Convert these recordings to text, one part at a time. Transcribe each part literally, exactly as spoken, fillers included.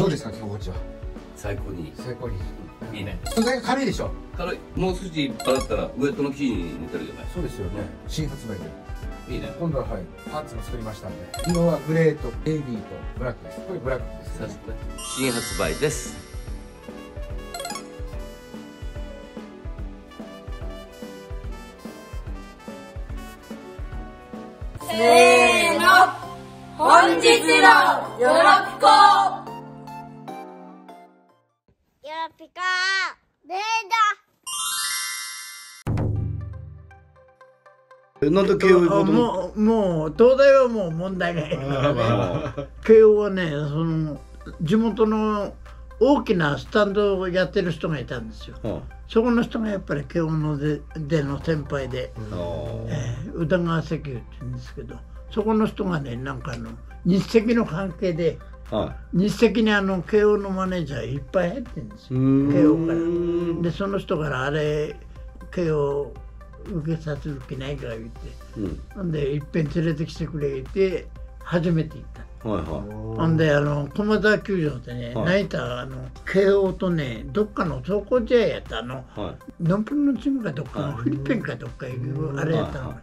どうですか今日こっちは。 最高にいい。 最高にいいね。 素材が軽いでしょ。 軽い。もう少しいっぱいだったらウエットの生地に似てるよね。 そうですよね。新発売でいいね。 今度ははいパーツも作りましたんで、色はグレーとネイビーとブラックです。これブラックですね。 新発売です。 せーの、本日のよろぴこ。よろぴこレーダ。なんで慶応行こうと思っもう、もう東大はもう問題ないからね。慶応はね、その地元の大きなスタンドをやってる人がいたんですよ。はあ、そこの人がやっぱり慶応のででの先輩で、えー、宇田川石油って言うんですけど、そこの人がね、なんかあの日赤の関係で、はい、日赤にあの慶応のマネージャーいっぱい入ってるんですよ、慶応から。でその人からあれ慶応受けさせる気ないか言って、うん、んでいっぺん連れてきてくれて初めて行った。はいはい、ほんであの駒沢球場でね、はい、ナイターあの慶応とねどっかの壮行試合やったの、はい、ノンプロのチームかどっかの、はい、フィリピンかどっか行くあれやったの、はい、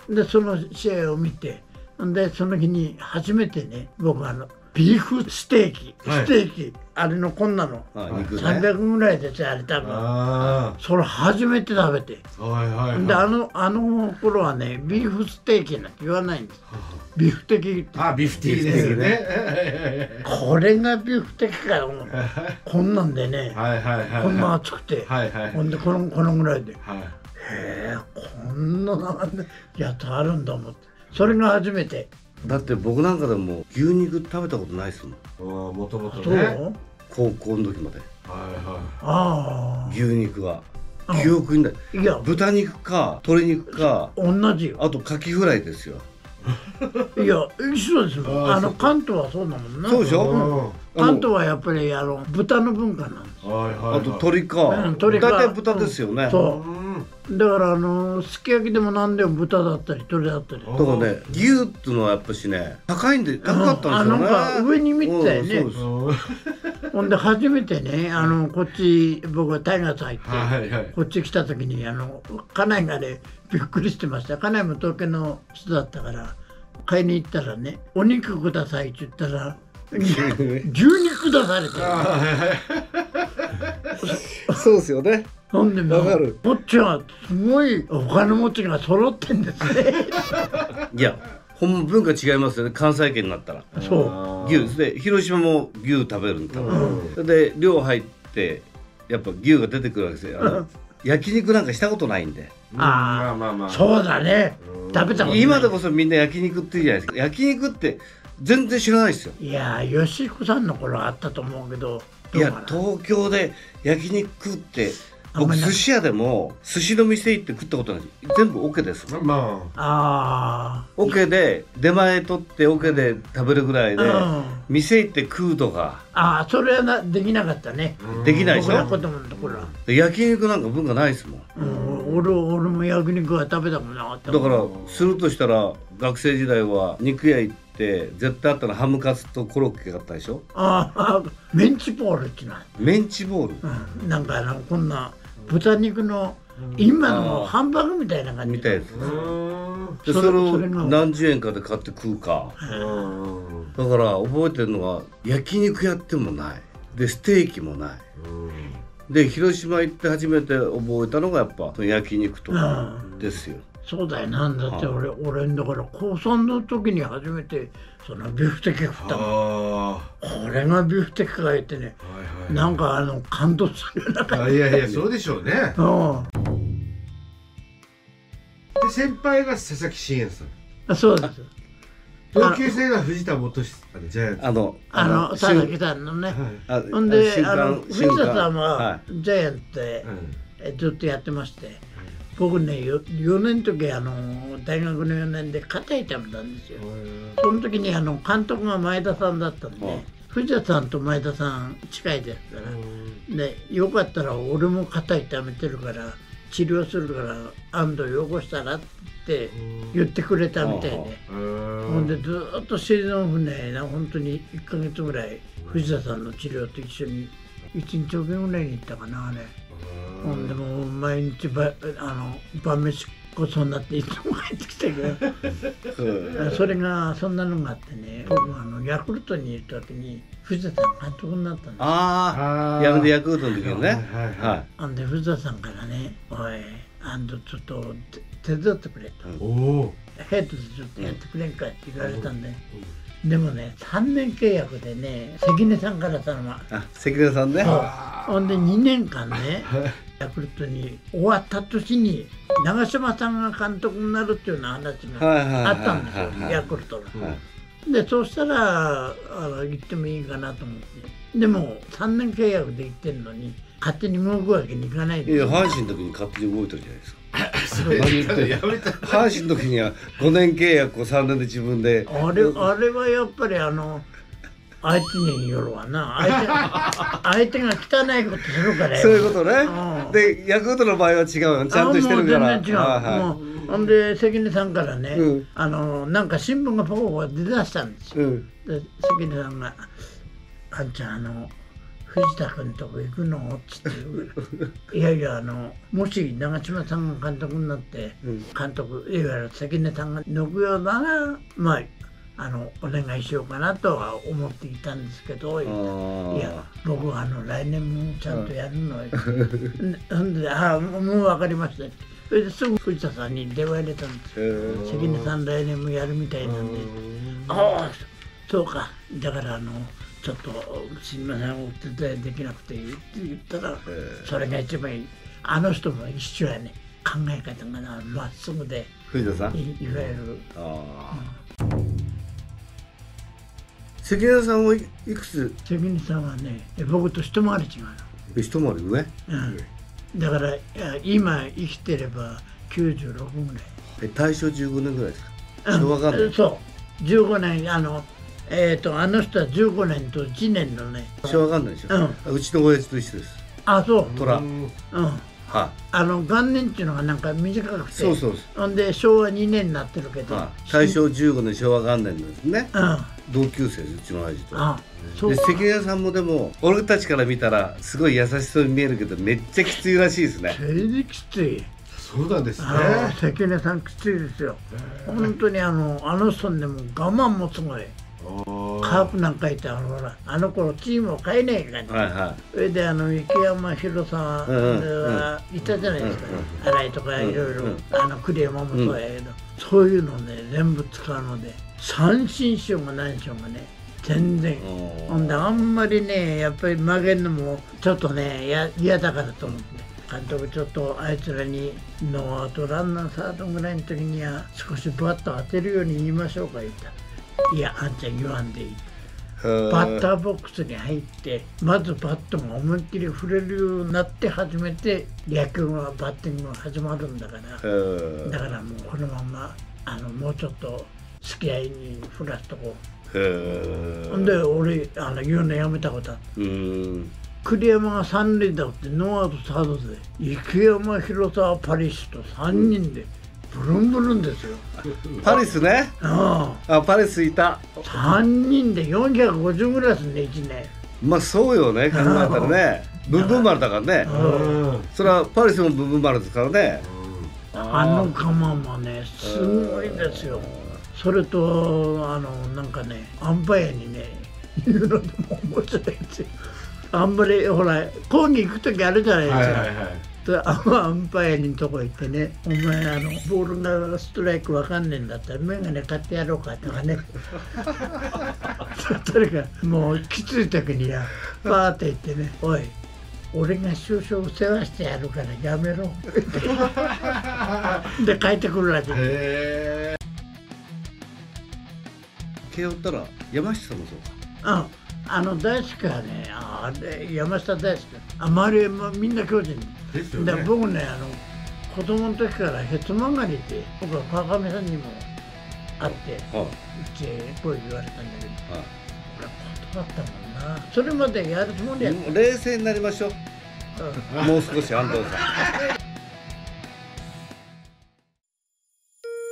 でその試合を見て、でその日に初めてね僕あのビーフステーキ、はい、ステーキあれのこんなの、はい、さんびゃくぐらいですよあれ多分。それ初めて食べて、はいはいはい、であのあの頃はねビーフステーキなんて言わないんです。ビフテキ。 あ、ビフテキですよね。 これがビフテキかよ。こんなんでね、こんな厚くて、ほんでこのこのぐらいで、へえ、こんなやつあるんだ思って、それが初めて。 だって僕なんかでも牛肉食べたことないですもん。 ああ、もともとね。 高校の時まで。 はいはい。 ああ。牛肉は。記憶にない。いや、豚肉か鶏肉か。 同じよ。 あとカキフライですよ。 いや、一緒ですもん。あの関東はそうだもんな。 そうでしょ。 関東はやっぱりあの豚の文化なんです。 あと鶏か。鶏か。大体豚ですよね。 そう。だからあのすき焼きでも何でも豚だったり鶏だったり。だからね、牛っていうのはやっぱしね高いんで高かったんですよね。 なんか上に見てたよね。ほんで初めてね、あのこっち僕はタイガース入ってこっち来た時にあの家内がねびっくりしてました。家内も東京の人だったから買いに行ったらね、お肉くださいって言ったら牛肉出されて。 そうですよね。 なんでもこっちはすごいお金持ちが揃ってんですね。 いや、ほんま文化違いますよね。関西圏になったら。そう。牛で広島も牛食べるんだ。うん、で量入ってやっぱ牛が出てくるわけですよ。あの焼肉なんかしたことないんで。 ああ、まあまあ。そうだね。食べたことない。 今でこそみんな焼肉って言うじゃないですか。焼肉って全然知らないですよ。 いやー、吉彦さんの頃あったと思うけど。 いや、東京で焼肉って僕寿司屋でも寿司の店行って食ったことない。全部オケです。まあ。ああ。オケで出前取ってオケで食べるぐらいで、店行って食うとか。 ああ、それはなできなかったね。 できないでしょ。僕の子供のところは。 焼肉なんか文化ないですもん。 うん、俺俺も焼肉は食べたことなかった。 だからするとしたら学生時代は肉屋行って絶対あったのハムカツとコロッケがあったでしょ。 ああ、メンチボールってな。 メンチボール。 うん、なんかあのこんな豚肉の今のハンバーグみたいな感じ。 みたいです。でそれを何十円かで買って食うか。だから覚えてるのは焼肉やってもない。でステーキもない。で広島行って初めて覚えたのがやっぱ焼肉とかですよ。 そうだよ。なんだって俺俺だから高さんの時に初めてそのビフテキ食ったの。これがビフテキか言ってね、なんかあの感動するような感じ。 いやいや、そうでしょうね。で先輩が佐々木真也さん。 あ、そうです。 同級生が藤田元久ジャイアンツ。 あのあの佐々木さんのね。ほんであの藤田さんはジャイアンツでずっとやってまして、僕ねよねんの時あの大学のよねんで肩痛めたんですよ。その時にあの監督が前田さんだったんで、藤田さんと前田さん近いですから、でよかったら俺も肩痛めてるから治療するから安藤よこしたらってって言ってくれたみたいで、ほんでずーっとシーズンオフね、本当にいっかげつぐらい藤田さんの治療と一緒にいちにちおきぐらいに行ったかなあれ。ほんでもう毎日ばあの晩飯ごちそうになっていつも帰ってきたけどそれがそんなのがあってね、僕あのヤクルトにいる時に藤田さん監督になったんです。 ああ、ヤクルトヤクルトの時のね。 はい。ほんで藤田さんからね、おいあんたちょっと手伝ってくれと、おヘッドでちょっとやってくれんかって言われたんで、でもねさんねん契約でね、関根さんから頼まあ、関根さんね。 ほんでにねんかんねヤクルトに終わった年に長嶋さんが監督になるっていうような話があったんですよ、ヤクルトの。でそうしたらあの行ってもいいかなと思って、でもさんねん契約で行ってんのに勝手に動くわけにいかないんですよ。 いや阪神の時に勝手に動いたじゃないですか。阪神の時にはごねん契約をさんねんで自分で。 あれあれはやっぱりあの相手によるわな、相手相手が汚いことするからよ。 そういうことね。でヤクルトの場合は違うよ、ちゃんとしてるから。 全然違う。もうほんで関根さんからね、あのなんか新聞がポコポコ出だしたんですよ。で関根さんが「あんちゃんあの藤田君とこ行くの?」っつって「いやいやあのもし長嶋さんが監督になって監督いわゆる関根さんが抜くようならまああのお願いしようかなとは思っていたんですけど、いや僕はあの来年もちゃんとやるのよ。ほんで「ああもう分かりました」って。それですぐ藤田さんに電話入れたんですよ。関根さん来年もやるみたいなんで「ああそうか、だからあのちょっとすみませんお手伝いできなくて」って言ったらそれが一番いい。あの人も一緒やね、考え方がなまっすぐで、 藤田さん い, いわゆる。 関根さんはいくつ？ 関根さんはね僕と一回り違うの。 一回り上？ うん。だからいや今生きてればきゅうじゅうろくぐらい。 え大正じゅうごねんぐらいですか？昭和元年。 そうじゅうごねん、あのえっとあの人はじゅうごねんといちねんのね。 昭和元年でしょ。うん。うちの親父と一緒です。 あ、そう。 虎。うん。 はい。あの元年っていうのがなんか短くて。 そうそう。 ほんで昭和にねんになってるけど。 大正じゅうごねん昭和元年ですね。 うん。 同級生ですうちの親父と。 あ、 そう。で関根さんもでも俺たちから見たらすごい優しそうに見えるけどめっちゃきついらしいですね。 全然きつい。 そうなんですね。 関根さんきついですよ。本当にあのあの人でも我慢もすごい。カープなんかいてあのほらあの頃チームを変えないからね。はいはい。それであの池山広さんはいたじゃないですか。新井とかいろいろあの栗山もそうやけど、そういうのね全部使うので三振しようが何しようがね全然。ほんであんまりねやっぱり曲げるのもちょっとねや嫌だからと思って。監督ちょっとあいつらにノーアウトランナーサードぐらいの時には少しバット当てるように言いましょうか言った。いやあんちゃん言わんでいい。バッターボックスに入ってまずバットが思いっきり振れるようになって初めて野球がバッティングが始まるんだから、だからもうこのままあのもうちょっと付き合いに振らすとこう。ほんで俺あの言うのやめたことあった。栗山が三塁打打ってノーアウトサードで池山広沢パリッシュとさんにんでブルンブルンですよ。 パリスね。ああパリスいた。 さんにんでよんひゃくごじゅうぐらいですねいちねん。 まあそうよね考えたらね。ブンブン丸だからね。それはパリスもブンブン丸ですからね。 あの我慢もねすごいですよ。それとあのなんかねアンパイアにね言うのでも面白いですよ。あんまりほら講義行く時あるじゃないですか。アンパイアのとこ行ってね「お前あのボールがストライクわかんねえんだったら眼鏡買ってやろうか」とかね。それがもうきつい時にはパーって言ってね「おい俺が少々世話してやるからやめろ」で帰ってくるらしい。 慶応ったら山下さんもそうか。 うんあの大輔はね、あれ山下大輔、あ周りはみんな巨人ですよね。で僕ねあの子供の時からヘツマンガリって僕は川上さんにも会って、はあ、うちへこう言われたんだけど、はあ、俺断ったもんな。それまでやるつもりやった。 冷静になりましょう、うん、もう少し安藤さん。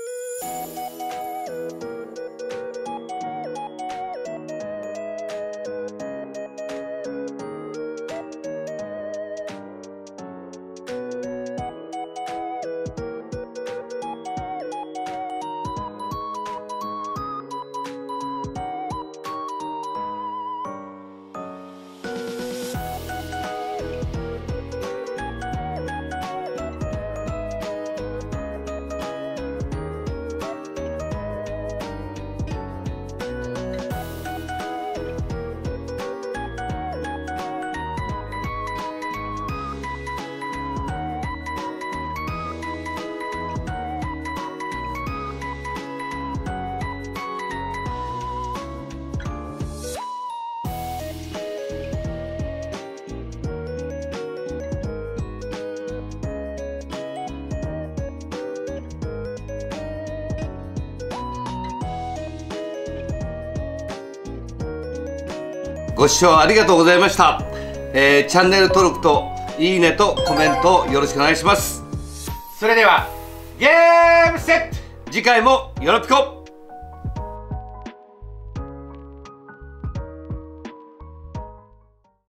ご視聴ありがとうございました。えー、チャンネル登録といいねとコメントをよろしくお願いします。 それではゲームセット。 次回もよろぴこ。